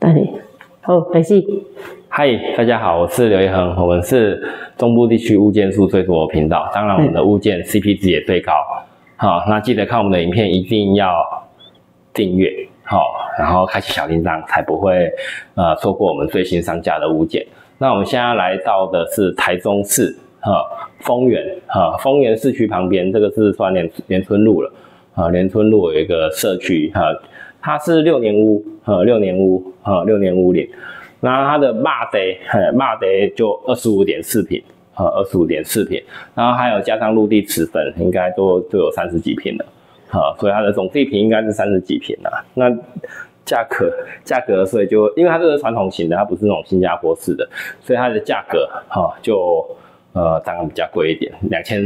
对，好，开始。 嗨，大家好，我是刘一恒，我们是中部地区物件数最多的频道，当然我们的物件 CP 值也最高。好，那记得看我们的影片，一定要订阅，好，然后开启小铃铛，才不会错过我们最新上架的物件。那我们现在来到的是台中市丰原，丰原市区旁边，这个是算连村路了，连村路有一个社区，它是6年屋，6年屋龄。那它的马地就25.4坪，25.4坪，然后还有加上陆地池分，应该都有30几坪了，所以它的总地坪应该是30几坪啦。那价格，所以就因为它这个是传统型的，它不是那种新加坡式的，所以它的价格就当然比较贵一点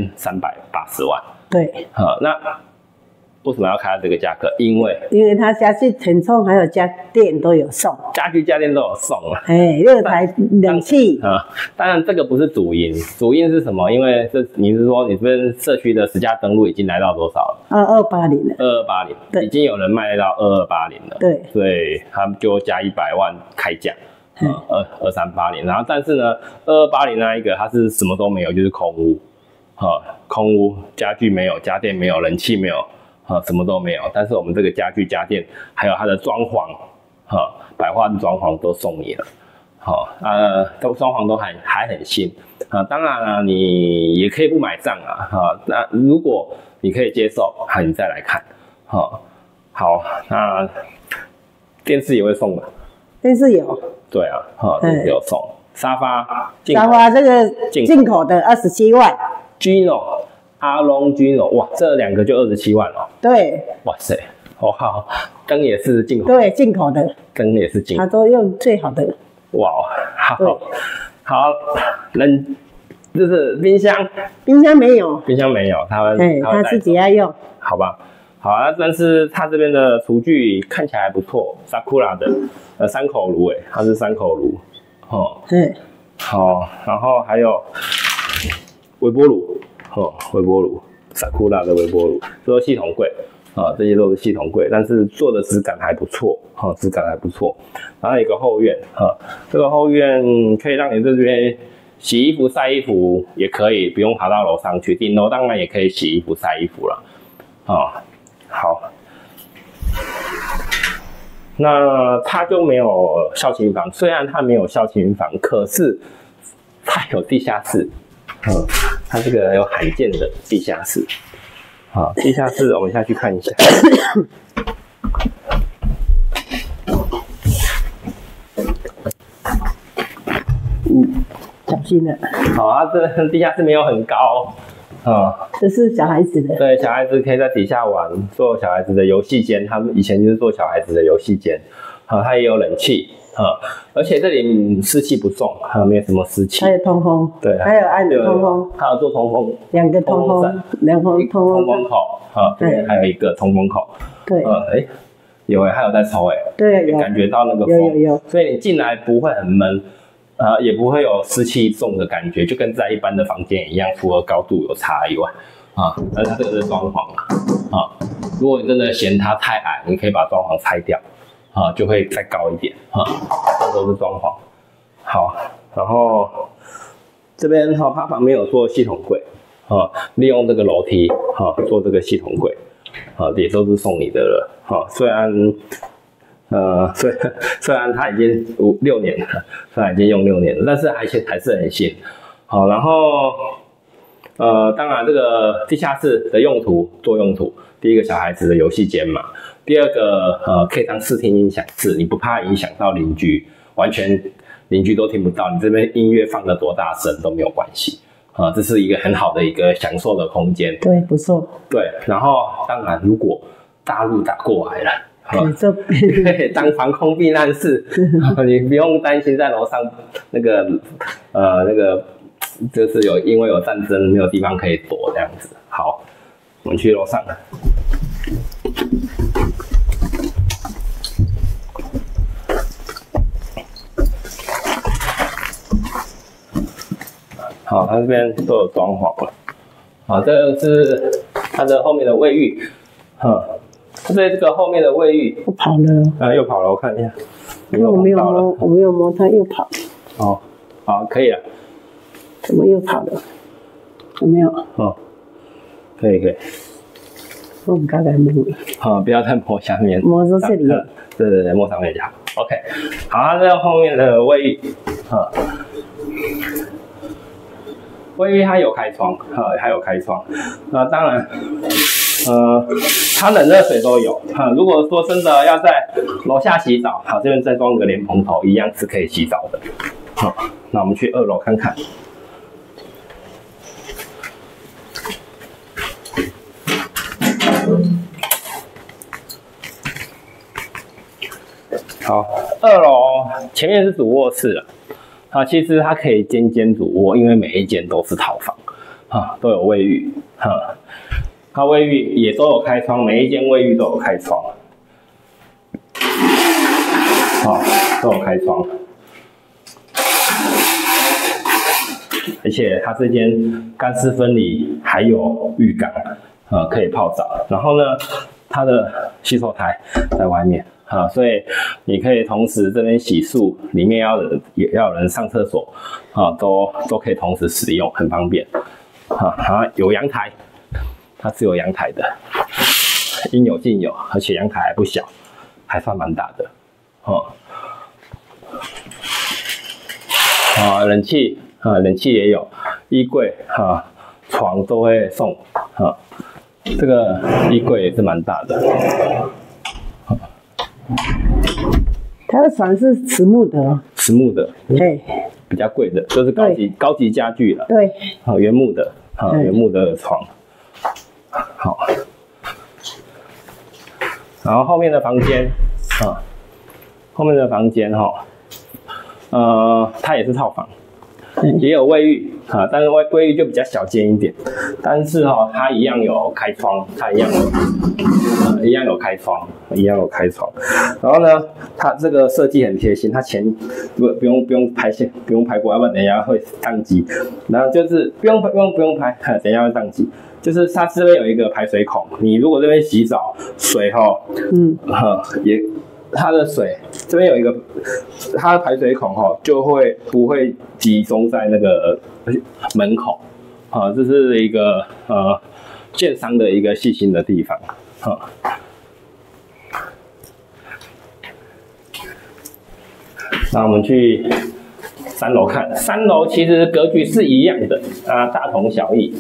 ，2380万。 对， 那为什么要开到这个价格？因为它家具填充还有家电都有送， 家具家电都有送啊。 6台冷气。 当然这个不是主因，主因是什么？因为你是说你这边社区的实价登录已经来到多少了 ？2280了。 2280，已经有人卖到2280了。 对， 所以他们就加100万开价，2380。然后但是呢，2280那一个它是什么都没有，就是空屋，空屋，家具没有，家电没有，冷气没有。什么都没有，但是我们这个家具家电还有它的装潢，百花的装潢都送你了，都装潢都还很新，当然了，你也可以不买账啊，那如果你可以接受，你再来看，好，那电视也会送吧？ 电视有， 对啊，电视有送，沙发这个进口的27万 ，Gino。阿龙 Gino， 哇，这2个就27万哦。对，哇塞，好，灯也是进口， 对，进口的， 灯也是进口， 他都用最好的。哇， 好，就是冰箱没有，他自己要用， 好吧，好啊，但是他这边的厨具看起来还不错 ，Sakura 的3口炉，它是3口炉，好，然后还有微波炉。微波炉 ，Sakura 的微波炉，这都系统柜这些都是系统柜，但是做的质感还不错，质感还不错。然后有一个后院，这个后院可以让你这边洗衣服、晒衣服也可以，不用爬到楼上去。顶楼当然也可以洗衣服、晒衣服了，好。那它就没有孝亲房，虽然它没有孝亲房，可是它有地下室。它这个有罕见的地下室，地下室我们下去看一下。 小心了。 好，它这地下室没有很高， 这是小孩子的。对， 小孩子可以在底下玩，做小孩子的游戏间。他们以前就是做小孩子的游戏间，它也有冷气。而且这里湿气不重，没有什么湿气。 还有通风，对，还有安通风， 还有做通风 ，2个通风，通风口，这边还有一个通风口。对，有还有在抽对， 感觉到那个风， 有， 所以你进来不会很闷，也不会有湿气重的感觉，就跟在一般的房间一样，除了高度有差以外，但是它这个是装潢如果你真的嫌它太矮，你可以把装潢拆掉。就会再高一点，这都是装潢。好，然后这边它旁边有做系统柜，利用这个楼梯做这个系统柜，也都是送你的了，虽然它已经6年了，虽然已经用6年了，但是还是很新。好，然后当然这个地下室的用途，第一个小孩子的游戏间嘛。第二个可以当视听音响室，你不怕影响到邻居，完全邻居都听不到，你这边音乐放得多大声都没有关系，这是一个很好的一个享受的空间。 对，不错。对， 然后当然如果大陆打过来了，可以当防空避难室，你不用担心在楼上那个就是因为有战争没有地方可以躲这样子。好，我们去楼上了。好，它这边都有装潢了。好，这个是它的后面的卫浴，这个后面的卫浴又跑了， 又跑了，我看一下， 我没有摸，它又跑。 哦，好，可以了。 怎么又跑了？有没有？ 哦，可以。 我们刚才摸了。 好，不要再摸下面。 摸到这里。 对，摸上面就好。OK， 好，它这后面的卫浴，卫浴它有开窗，它有开窗。当然，它冷热水都有。如果说真的要在楼下洗澡，好，这边再装个莲蓬头，一样是可以洗澡的。好，那我们去2楼看看。好，2楼前面是主卧室了。其实它可以间主卧，因为每一间都是套房，都有卫浴，它卫浴也都有开窗，每一间卫浴都有开窗，都有开窗，而且它这间干湿分离，还有浴缸，可以泡澡。然后呢，它的洗手台在外面。所以你可以同时这边洗漱，里面也要有人上厕所，都可以同时使用，很方便。有阳台，它是有阳台的，应有尽有，而且阳台还不小，还算蛮大的。冷气，冷气也有，衣柜，床都会送。这个衣柜也是蛮大的。 它的床是实木的， 实木的， 对， 比较贵的，就是高级家具了。 对， 原木的，原木的床。好，然后后面的房间，后面的房间它也是套房，也有卫浴，但是卫浴就比较小间一点，但是它一样有开窗，它一样有开窗。然后呢，它这个设计很贴心，它前不用拍线，不用拍过，要不然等一下会宕机。然后就是不用拍，等一下会宕机。就是它这边有一个排水孔，你如果这边洗澡水它的水这边有一个，它的排水孔就不会集中在那个门口，这是一个建商的一个细心的地方，那我们去3楼看，3楼其实格局是一样的大同小异。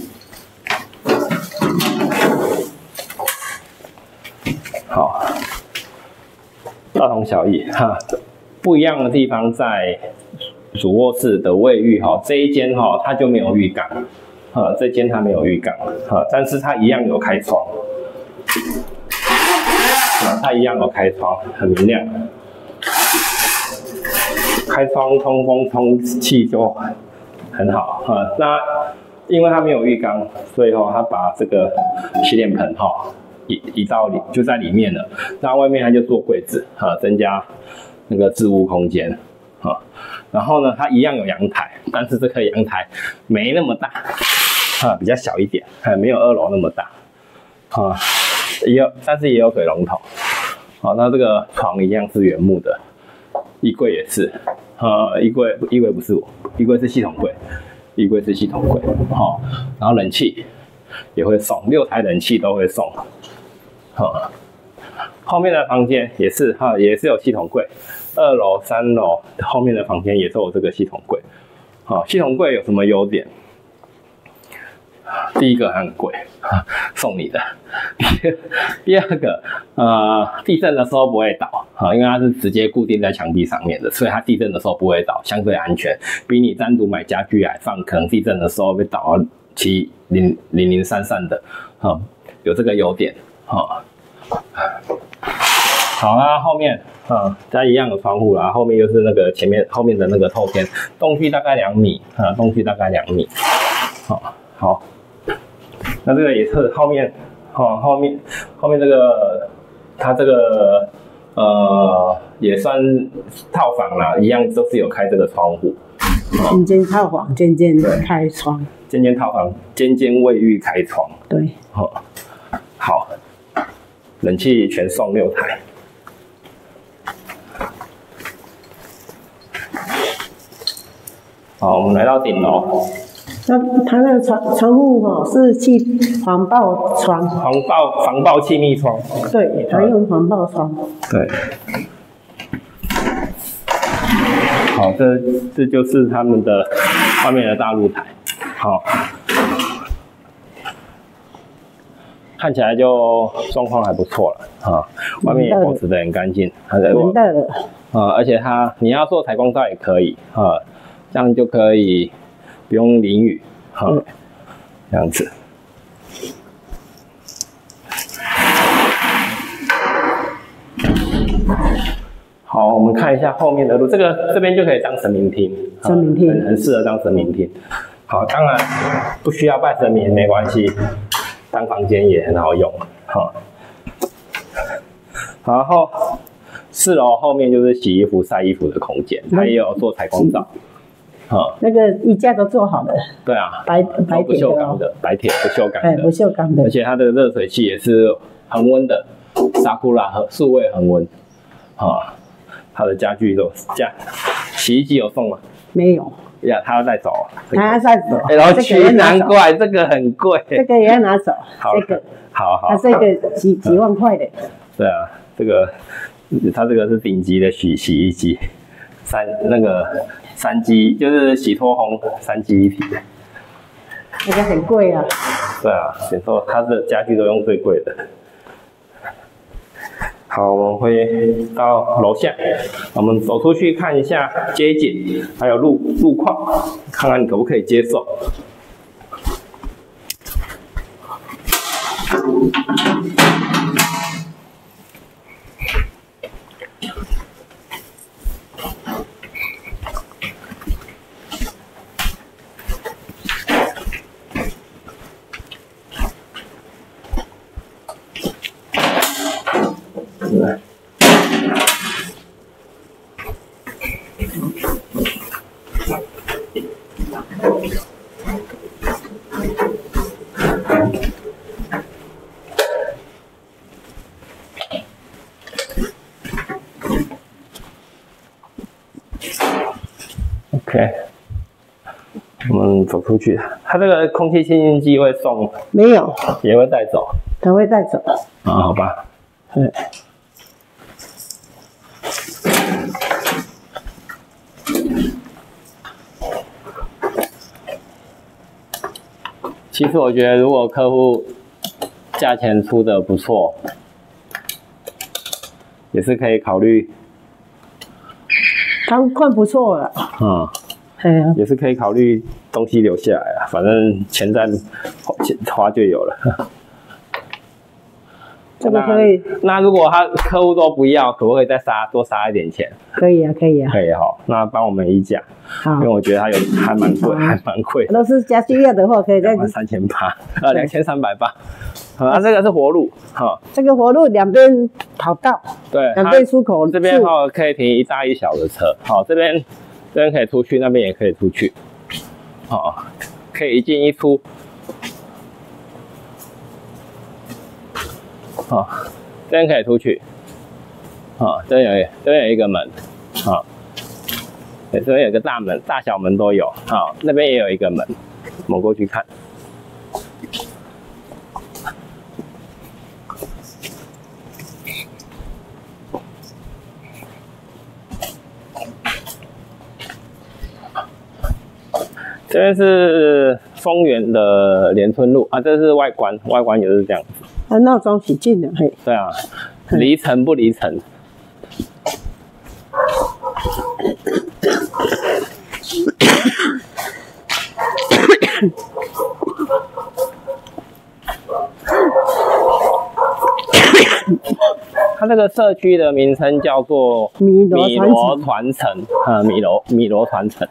好，大同小异不一样的地方在主卧室的卫浴这一间它就没有浴缸，这间它没有浴缸，但是它一样有开窗，它一样有开窗，很明亮。开窗通风通气就很好那因为它没有浴缸，所以它把这个洗脸盆移到就在里面了。那外面它就做柜子增加那个置物空间然后呢，它一样有阳台，但是这个阳台没那么大比较小一点，没有2楼那么大但是也有水龙头。那这个床一样是原木的。衣柜也是，衣柜不是衣柜是系统柜，然后冷气也会送，6台冷气都会送，后面的房间也是有系统柜，2楼、3楼后面的房间也都有这个系统柜，系统柜有什么优点？第一个很贵，送你的。第二个，地震的时候不会倒，因为它是直接固定在墙壁上面的，所以它地震的时候不会倒，相对安全，比你单独买家具来放，可能地震的时候会倒到零散的，有这个优点，好啦，后面它一样有窗户啦，后面就是那个后面的那个透天，洞距大概2米，好，那这个也是后面这个它这个也算套房啦，一样都是有开这个窗户。 间套房，间开窗。 间套房，间卫浴开窗。 对。 好，冷气全送6台。 好，我们来到顶楼。 那它那个窗户哈是气防爆窗， 防爆气密窗。 对，它用防爆窗。 对。好，这就是他们的外面的大露台。好，看起来就状况还不错了啊。外面也保持得很干净， 闻到了。 而且你要做采光罩也可以啊，这样就可以不用淋雨啊，这样子。好，我们看一下后面的路，这边就可以当神明厅， 神明厅很适合当神明厅。好，当然不需要拜神明没关系，当房间也很好用。好，然后4楼后面就是洗衣服、晒衣服的空间，它也有做采光罩。 那个衣架都做好了。 对啊， 白不锈钢的，白铁不锈钢的， 不锈钢的。 而且它的热水器也是恒温的，沙库拉和数位恒温。它的家具都洗衣机有送吗？ 没有。 呀，他要带走。 他要带走。 然后难怪这个很贵。 这个也要拿走。这个。 好。 它这个几万块的。 对啊，它这个是顶级的洗衣机，3机就是洗脱烘3机一体的。 那个很贵啊。 对啊，所以说它的家具都用最贵的。好，我们会到楼下，我们走出去看一下街景，还有路况，看看你可不可以接受。OK， 我们走出去，它这个空气清新机会送吗？ 没有， 也会带走。 它会带走。 好吧。其实我觉得，如果客户价钱出的不错，也是可以考虑。 他看不错了。也是可以考虑东西留下来啊，反正钱再花就有了。 这个可以。 那如果客户都不要，可不可以再多杀一点钱？ 可以啊，可以啊。 可以好，那帮我们议价。好，因为我觉得它还蛮贵， 都是家具要的话，可以再 28,800，2380。啊，这个是活路， 这个活路两边跑道， 对， 两边出口， 这边可以停一大一小的车，好，这边可以出去，那边也可以出去，好，可以一进一出，好，这边可以出去，好，这边有一个门，好，对，这边有个大门，大小门都有，好，那边也有一个门，我们过去看。这边是丰原的连村路啊，这是外观也是这样子。 闹中取静的，嘿。 对啊，离城不离城。它这个社区的名称叫做米罗传承，米罗传承。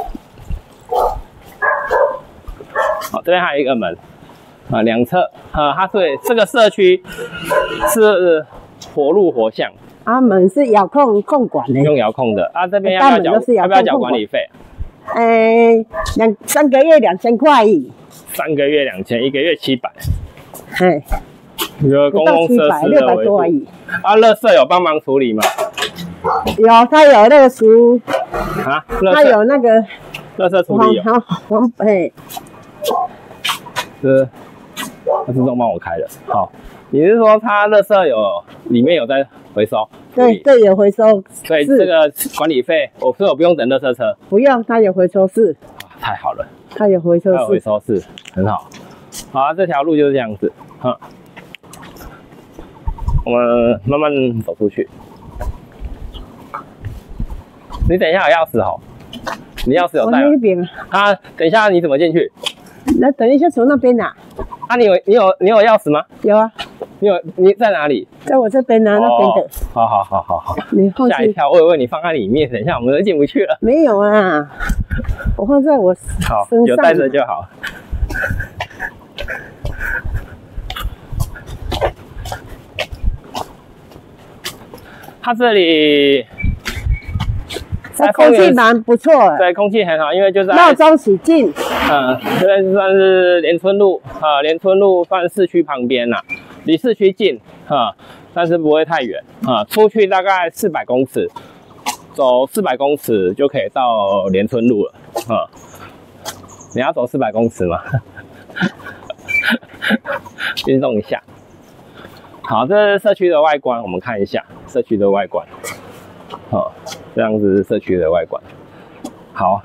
好，这边还有一个门，两侧，它对这个社区是活路活巷。 门是遥控管的， 用遥控的。这边要不要缴管理费 ？3个月2000块而已。 3个月2000，1个月700。 嘿， 一个公共设施的 600多而已。 垃圾有帮忙处理吗？ 有，他有那个书。 他有那个垃圾处理有。 好，哎， 是，他自动帮我开的。好，你是说它垃圾里面有在回收？ 对，这有回收， 所以这个管理费，我不用等垃圾车。 不用，它有回收室。 太好了， 它有回收室。 它有回收室，很好。好，这条路就是这样子。我们慢慢走出去。你等一下有钥匙哦，你钥匙有带吗？ 那边啊，等一下你怎么进去？ 那等一下从那边拿。 啊，你有钥匙吗？ 有啊。 你在哪里？ 在我这边拿那边的。 好。 你放吓一跳，我以为你放在里面，等一下我们都进不去了。 没有啊，我放在我身上。 好，有带着就好。它这里空气蛮不错的， 对，空气很好，因为就在闹中取静。 这边算是连村路连村路算市区旁边啦，离市区近但是不会太远出去大概400公尺，走400公尺就可以到连村路了你要走400公尺吗？运动一下。好，这是社区的外观，我们看一下社区的外观。这样子是社区的外观。好。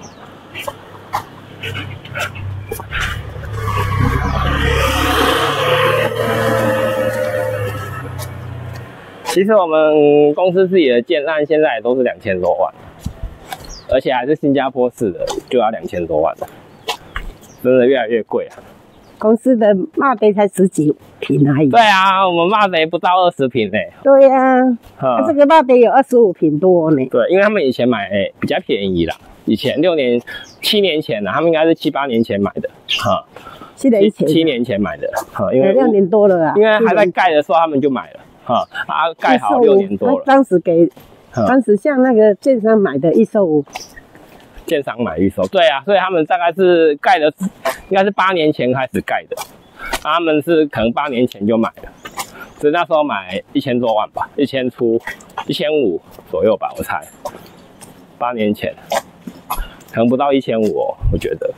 其实我们公司自己的建案现在也都是2000多万，而且还是新加坡式的，就要2000多万了，真的越来越贵啊。 公司的马杯才10几坪而已。 对啊，我们马杯不到20坪呢。 对呀，这个马杯有25坪多呢。 对，因为他们以前买比较便宜啦，以前7年前啦，他们应该是7、8年前买的7年前买的因为 6年多了啊。 因为还在盖的时候他们就买了盖好6年多了。 当时像那个建商买的1售5。 建商买预售，对啊，所以他们大概是盖的，应该是8年前开始盖的，他们是可能8年前就买了，所以那时候买1000多万吧，1000出，1500左右吧，我猜，8年前，可能不到1500哦，我觉得。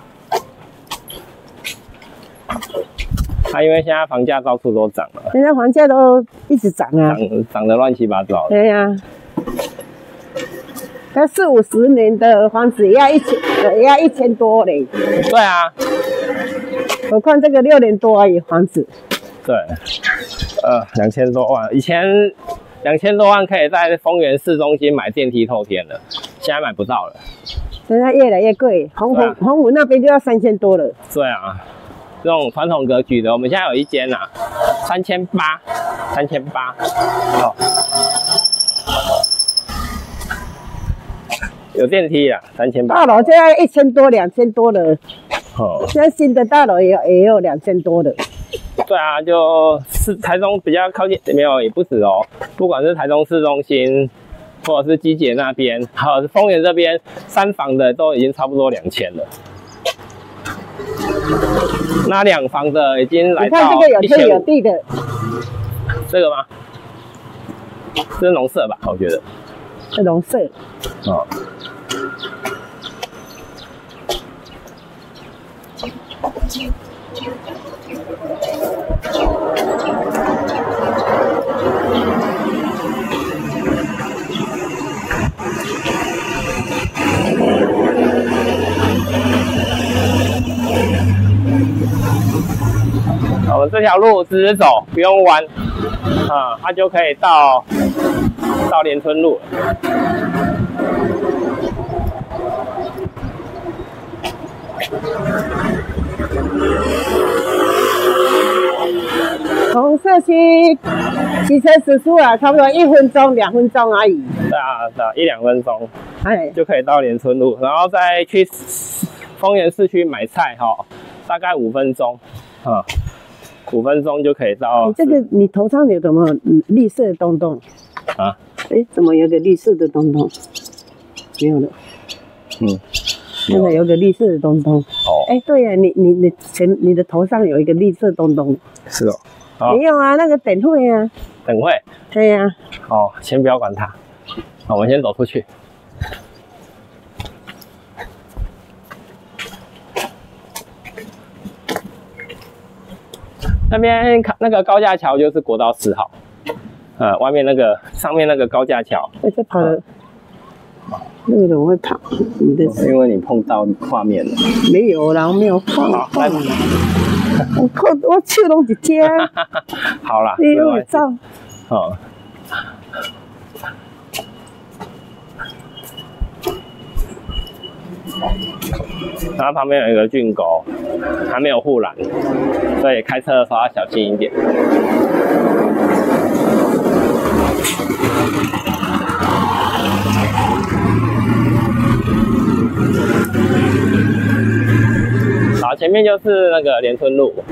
因为现在房价到处都涨了， 现在房价都一直涨啊， 涨得乱七八糟的。 对呀。它40、50年的房子也要1000多嘞。 对啊， 何况这个6年多而已房子。 对，2000多万，以前2000多万可以在丰原市中心买电梯透天了，现在买不到了。 现在越来越贵，洪湖那边就要3000多了。 对啊，这种传统格局的，我们现在有一间3800，哦。有电梯啊，3800。 大楼现在1000多、2000多了。现在新的大楼也有2000多的。 对啊，就是台中比较靠近，没有也不止哦。不管是台中市中心，或者是基捷那边，还有是丰原这边，3房的都已经差不多2000了。那2房的已经来到1500。 你看这个有天有地的。 这个吗？这是农舍吧？我觉得。 是农舍。 我们这条路直直走，不用弯，它就可以到连村路了。 从社区骑车时速差不多1分钟、2分钟而已。 对啊，1、2分钟，就可以到连村路，然后再去丰原市区买菜大概5分钟，5分钟就可以到。 这个你头上有什么绿色的东东啊？ 怎么有个绿色的东东？没有了。现在有个绿色的东东。对呀，你的头上有一个绿色东东。 是哦。 没有啊，那个等会啊。 等会。 对呀。 先不要管它，我们先走出去。 那边那个高架桥就是国道4号，外面那个上面那个高架桥。 这跑了，那个怎么会跑？你的因为你碰到画面了。 没有啦，我没有放。我手拢一只。 好啦， 你有照。 好。然后旁边有一个峻沟，还没有护栏，所以开车的时候要小心一点。好，前面就是那个连春路。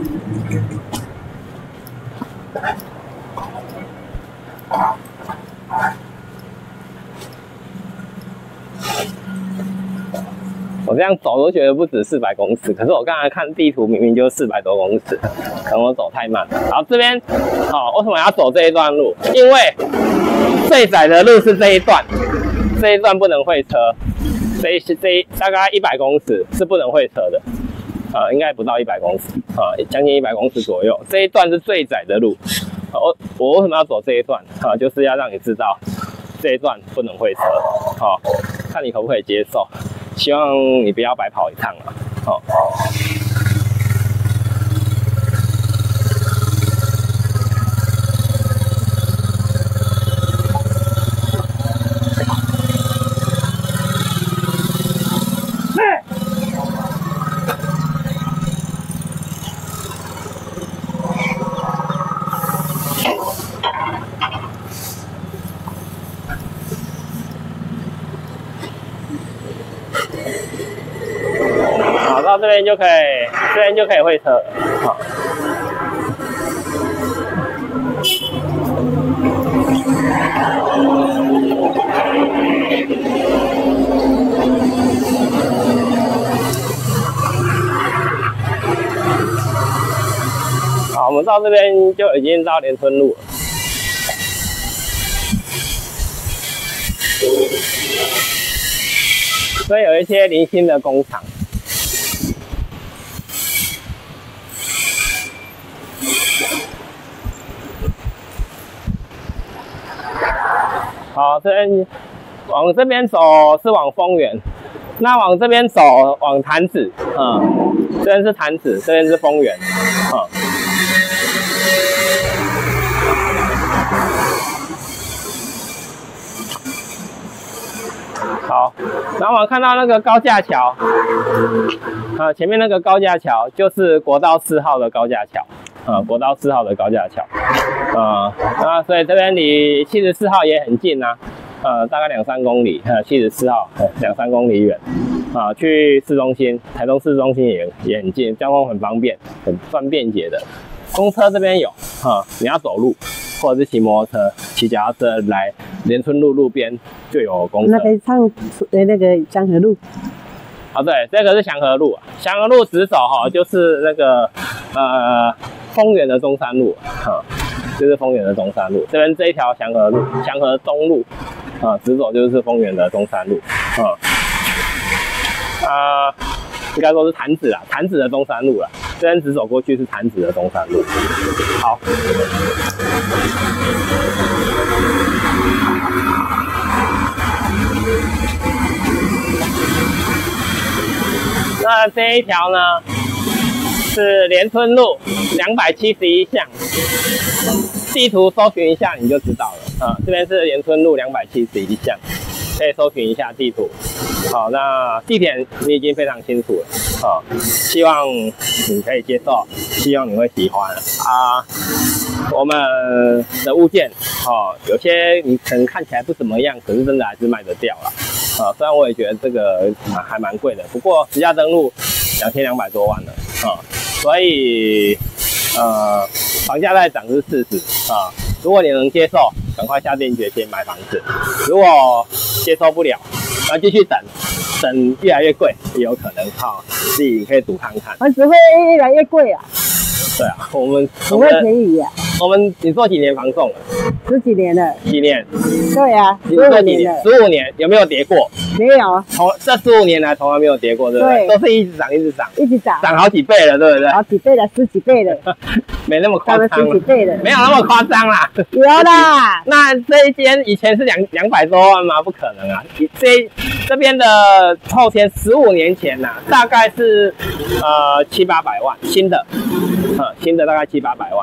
我这样走都觉得不止400公尺，可是我刚才看地图明明就400多公尺，可能我走太慢了。好，这边为什么要走这一段路？因为最窄的路是这一段，这一段不能会车，这大概100公尺是不能会车的，应该不到100公尺，将近100公尺左右。这一段是最窄的路，我为什么要走这一段？就是要让你知道这一段不能会车，看你可不可以接受。希望你不要白跑一趟啊！好，到这边就可以会车了。好。好，我们到这边就已经到连春路了。所以有一些零星的工厂。好，这边往这边走是往丰原，那往这边走往潭子，这边是潭子，这边是丰原，好，然后我看到那个高架桥，前面那个高架桥就是国道4号的高架桥。国道4号的高架桥，那所以这边离74号也很近啊，大概2-3公里，74号2-3公里远，去市中心，台中市中心也很近，交通很方便，很算便捷的。公车这边有，你要走路或者是骑摩托车、骑脚踏车来连春路路边就有公车。 那个那个江河路。 对，这个是祥和路，祥和路直走就是那个丰原的中山路，就是丰原的中山路。这边这一条祥和路，祥和东路，直走就是丰原的中山路，应该说是潭子啦，潭子的中山路啦。这边直走过去是潭子的中山路。好。那这一条呢是连春路271巷，地图搜寻一下你就知道了。这边是连春路271巷，可以搜寻一下地图。好，那地点你已经非常清楚了。希望你可以接受，希望你会喜欢啊。我们的物件有些你可能看起来不怎么样，可是真的还是卖得掉了。虽然我也觉得这个还蛮贵的，不过实价登录2200多万了，所以房价在涨是事实如果你能接受，赶快下定决心买房子；如果接受不了，那继续等越来越贵也有可能自己可以赌看看。 房子会越来越贵啊？ 对啊，我们不会便宜啊。 你做几年房仲了 ？10几年了。 几年？ 对啊，15年了。 15年有没有跌过？ 没有。 这15年来从来没有跌过，对不对？都是一直涨，一直涨， 一直涨， 涨好几倍了，对不对？ 好几倍了，10几倍了。 没那么夸张， 涨了10几倍了， 没有那么夸张啦。 有啦。 那这一间以前是200多万吗？不可能啊！这边的后天15年前呐，大概是700-800万，新的大概700-800万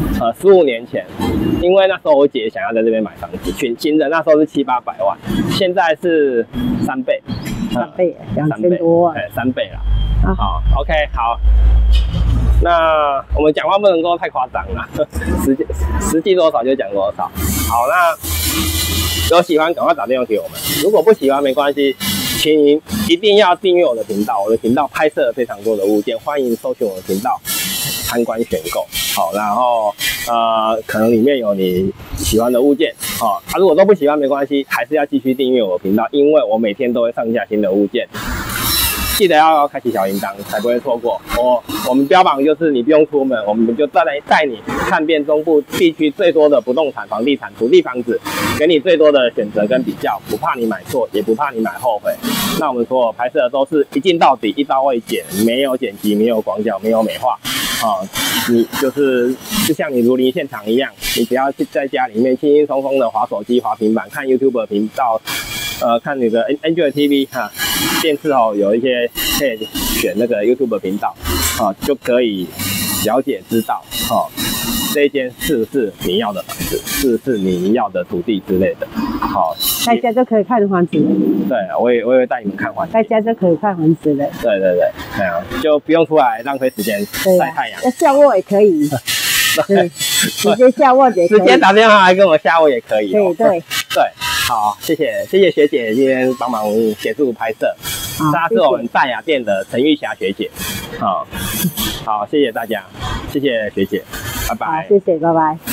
，15年前，因为那时候我姐想要在这边买房子，新的那时候是700-800万，现在是3倍 ，3倍，2000多万 ，3倍啦。好 ，OK， 好。那我们讲话不能够太夸张了，实际多少就讲多少。好，那有喜欢赶快打电话给我们，如果不喜欢没关系，请您一定要订阅我的频道，我的频道拍摄了非常多的物件，欢迎搜寻我的频道参观选购。好，然后可能里面有你喜欢的物件，如果都不喜欢没关系，还是要继续订阅我的频道，因为我每天都会上架新的物件。记得要开启小铃铛，才不会错过。我们标榜就是你不用出门，我们就带你看遍中部地区最多的不动产、房地产、土地、房子，给你最多的选择跟比较，不怕你买错，也不怕你买后悔。那我们所有拍摄的都是一镜到底，一刀未剪，没有剪辑，没有广角，没有美化。你就像你如临现场一样，你只要在家里面轻轻松松的滑手机、滑平板，看 YouTube 频道。看你的 Android TV 电视有一些可以选那个 YouTube 频道就可以了解知道这一间是不是你要的房子，是不是你要的土地之类的。在家就可以看房子了。 对，我也会带你们看房子。 在家就可以看房子了。 对，就不用出来浪费时间晒太阳。 下卧也可以。对，直接下卧也可以。 直接打电话来跟我下卧也可以。 对。 好，谢谢学姐今天帮忙协助拍摄，她是我们大雅店的陈玉霞学姐。好，谢谢大家，谢谢学姐，拜拜。 好，谢谢，拜拜。